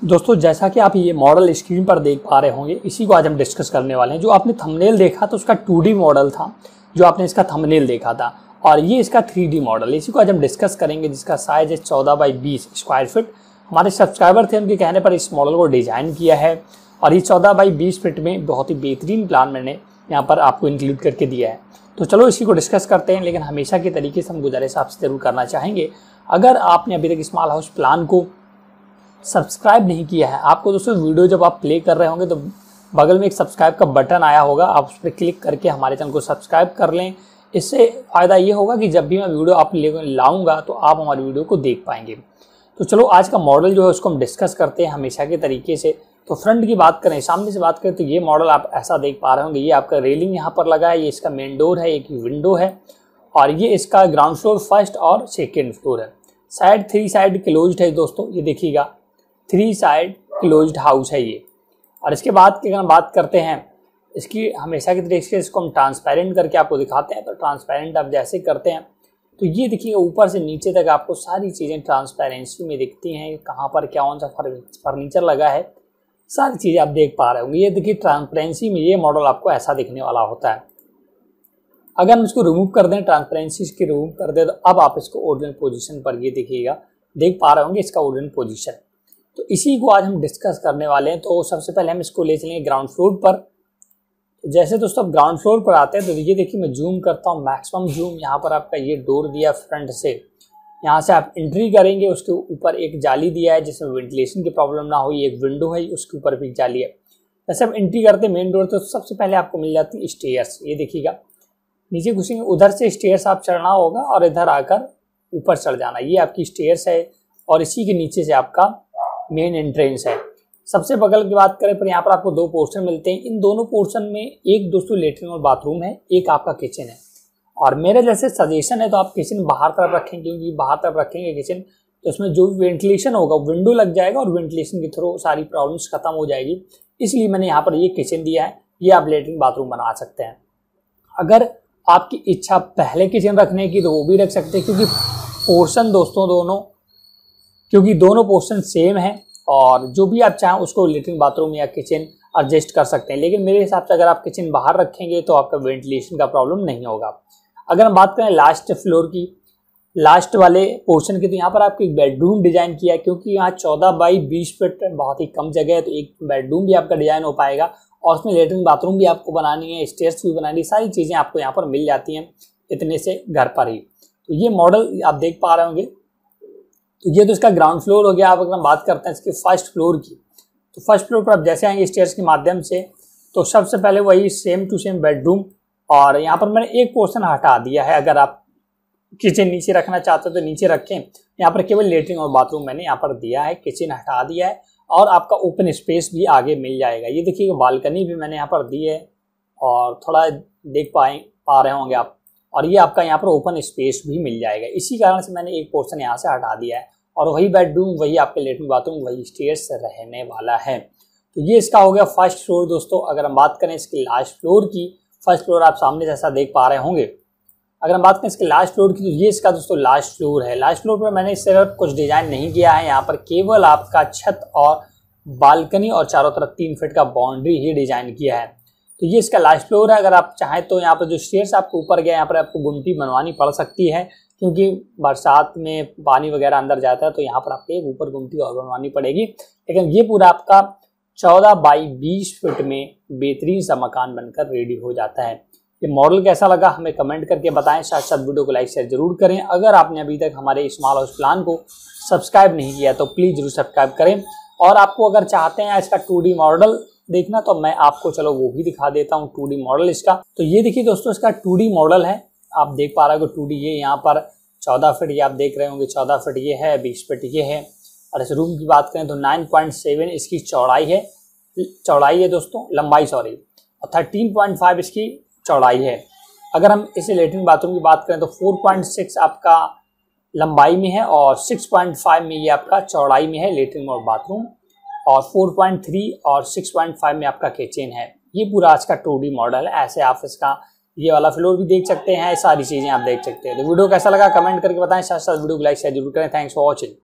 दोस्तों जैसा कि आप ये मॉडल स्क्रीन पर देख पा रहे होंगे, इसी को आज हम डिस्कस करने वाले हैं। जो आपने थंबनेल देखा तो उसका 2D मॉडल था, जो आपने इसका थंबनेल देखा था, और ये इसका 3D मॉडल है। इसी को आज हम डिस्कस करेंगे, जिसका साइज है 14 बाई 20 स्क्वायर फीट। हमारे सब्सक्राइबर थे, उनके कहने पर इस मॉडल को डिजाइन किया है, और ये 14 बाई 20 फीट में बहुत ही बेहतरीन प्लान मैंने यहाँ पर आपको इंक्लूड करके दिया है। तो चलो इसी को डिस्कस करते हैं, लेकिन हमेशा के तरीके से हम गुजारिश आपसे जरूर करना चाहेंगे, अगर आपने अभी तक स्मॉल हाउस प्लान को सब्सक्राइब नहीं किया है, आपको दोस्तों वीडियो जब आप प्ले कर रहे होंगे तो बगल में एक सब्सक्राइब का बटन आया होगा, आप उस पर क्लिक करके हमारे चैनल को सब्सक्राइब कर लें। इससे फ़ायदा ये होगा कि जब भी मैं वीडियो आप लाऊंगा तो आप हमारी वीडियो को देख पाएंगे। तो चलो आज का मॉडल जो है उसको हम डिस्कस करते हैं हमेशा के तरीके से। तो फ्रंट की बात करें, सामने से बात करें, तो ये मॉडल आप ऐसा देख पा रहे होंगे। ये आपका रेलिंग यहाँ पर लगा है, ये इसका मेन डोर है, एक विंडो है, और ये इसका ग्राउंड फ्लोर, फर्स्ट और सेकेंड फ्लोर है। साइड 3 साइड क्लोज्ड है दोस्तों, ये देखिएगा 3 साइड क्लोज्ड हाउस है ये। और इसके बाद की अगर बात करते हैं, इसकी हमेशा की तरीके से इसको हम ट्रांसपेरेंट करके आपको दिखाते हैं। तो ट्रांसपेरेंट आप जैसे करते हैं तो ये देखिए ऊपर से नीचे तक आपको सारी चीज़ें ट्रांसपेरेंसी में दिखती हैं। कहाँ पर क्या कौन सा फर्नीचर लगा है, सारी चीज़ें आप देख पा रहे होंगे। ये देखिए ट्रांसपेरेंसी में ये मॉडल आपको ऐसा दिखने वाला होता है। अगर हम इसको रिमूव कर दें, ट्रांसपेरेंसी इसकी रिमूव कर दें, तो अब आप इसको ओरिजिनल पोजीशन पर ये देखिएगा, देख पा रहे होंगे इसका ओरिजिनल पोजीशन। तो इसी को आज हम डिस्कस करने वाले हैं। तो सबसे पहले हम इसको ले चलेंगे ग्राउंड फ्लोर पर। तो जैसे दोस्तों आप ग्राउंड फ्लोर पर आते हैं तो ये देखिए मैं जूम करता हूँ, मैक्सिमम जूम। यहाँ पर आपका ये डोर दिया फ्रंट से, यहाँ से आप एंट्री करेंगे, उसके ऊपर एक जाली दिया है जिसमें वेंटिलेशन की प्रॉब्लम ना हो। एक विंडो है, उसके ऊपर भी जाली है। जैसे आप एंट्री करते हैं मेन डोर, तो सबसे पहले आपको मिल जाती है स्टेयर्स। ये देखिएगा नीचे घुसेंगे, उधर से स्टेयर्स आप चढ़ना होगा और इधर आकर ऊपर चढ़ जाना। ये आपकी स्टेयर्स है, और इसी के नीचे से आपका मेन एंट्रेंस है। सबसे बगल की बात करें पर यहाँ पर आपको 2 पोर्शन मिलते हैं। इन दोनों पोर्शन में एक दोस्तों लेटरिन और बाथरूम है, एक आपका किचन है। और मेरे जैसे सजेशन है तो आप किचन बाहर तरफ रखेंगे, क्योंकि बाहर तरफ रखेंगे किचन तो उसमें जो वेंटिलेशन होगा विंडो लग जाएगा, और वेंटिलेशन के थ्रू सारी प्रॉब्लम्स खत्म हो जाएगी। इसलिए मैंने यहाँ पर ये किचन दिया है। ये आप लेटरिन बाथरूम बना सकते हैं। अगर आपकी इच्छा पहले किचन रखने की तो वो भी रख सकते हैं, क्योंकि पोर्शन दोस्तों दोनों पोर्शन सेम है, और जो भी आप चाहें उसको लेटरिन बाथरूम या किचन एडजस्ट कर सकते हैं। लेकिन मेरे हिसाब से अगर आप किचन बाहर रखेंगे तो आपका वेंटिलेशन का प्रॉब्लम नहीं होगा। अगर हम बात करें लास्ट फ्लोर की, लास्ट वाले पोर्शन की, तो यहाँ पर आपको एक बेडरूम डिजाइन किया है। क्योंकि यहाँ 14 बाई 20 फीट बहुत ही कम जगह है, तो एक बेडरूम भी आपका डिजाइन हो पाएगा, और उसमें लेटरिन बाथरूम भी आपको बनानी है, स्टेयर्स भी बनानी है, सारी चीज़ें आपको यहाँ पर मिल जाती हैं इतने से घर पर ही। तो ये मॉडल आप देख पा रहे होंगे। तो ये तो इसका ग्राउंड फ्लोर हो गया। अब अगर हम बात करते हैं इसके फर्स्ट फ्लोर की, तो फर्स्ट फ्लोर पर आप जैसे आएंगे स्टेयर्स के माध्यम से, तो सबसे पहले वही सेम टू सेम बेडरूम, और यहाँ पर मैंने एक पोर्शन हटा दिया है। अगर आप किचन नीचे रखना चाहते हो तो नीचे रखें, यहाँ पर केवल लेटरिन और बाथरूम मैंने यहाँ पर दिया है, किचन हटा दिया है, और आपका ओपन स्पेस भी आगे मिल जाएगा। ये देखिए बालकनी भी मैंने यहाँ पर दी है, और थोड़ा देख पा रहे होंगे आप, और ये आपका यहाँ पर ओपन स्पेस भी मिल जाएगा। इसी कारण से मैंने एक पोर्शन यहाँ से हटा दिया है, और वही बेडरूम, वही आपके लेटरिन बाथरूम, वही स्टेयर्स रहने वाला है। तो ये इसका हो गया फर्स्ट फ्लोर दोस्तों। अगर हम बात करें इसके लास्ट फ्लोर की, फर्स्ट फ्लोर आप सामने जैसा देख पा रहे होंगे। अगर हम बात करें इसके लास्ट फ्लोर की, तो ये इसका दोस्तों लास्ट फ्लोर है। लास्ट फ्लोर पर मैंने इससे कुछ डिजाइन नहीं किया है, यहाँ पर केवल आपका छत और बालकनी और चारों तरफ 3 फीट का बाउंड्री ही डिजाइन किया है। तो ये इसका लास्ट फ्लोर है। अगर आप चाहें तो यहाँ पर जो स्टेयर्स आपको ऊपर गया, यहाँ पर आपको गुमटी बनवानी पड़ सकती है, क्योंकि बरसात में पानी वगैरह अंदर जाता है, तो यहाँ पर आपको एक ऊपर गुमटी और बनवानी पड़ेगी। लेकिन ये पूरा आपका 14 बाई 20 फीट में बेहतरीन सा मकान बनकर रेडी हो जाता है। ये मॉडल कैसा लगा हमें कमेंट करके बताएं। साथ साथ वीडियो को लाइक शेयर जरूर करें। अगर आपने अभी तक हमारे स्मॉल हाउस प्लान को सब्सक्राइब नहीं किया तो प्लीज़ जरूर सब्सक्राइब करें। और आपको अगर चाहते हैं इसका 2D मॉडल देखना, तो मैं आपको चलो वो भी दिखा देता हूँ 2D मॉडल इसका। तो ये देखिए दोस्तों इसका 2D मॉडल है, आप देख पा रहे हो 2D। ये यहाँ पर 14 फीट ये आप देख रहे होंगे, 14 फीट ये है, 20 फीट ये है। और इस रूम की बात करें तो 9.7 इसकी चौड़ाई है दोस्तों, लंबाई सॉरी, और 13.5 इसकी चौड़ाई है। अगर हम इसे लेटरिन बाथरूम की बात करें तो 4.6 आपका लंबाई में है, और 6.5 में ये आपका चौड़ाई में है लेटरिन और बाथरूम, और 4.3 और 6.5 में आपका किचन है। ये पूरा आज का 2D मॉडल है। ऐसे आप इसका ये वाला फ्लोर भी देख सकते हैं, सारी चीज़ें आप देख सकते हैं। तो वीडियो कैसा लगा कमेंट करके बताएं। साथ साथ वीडियो को लाइक शेयर जरूर करें। Thanks for watching.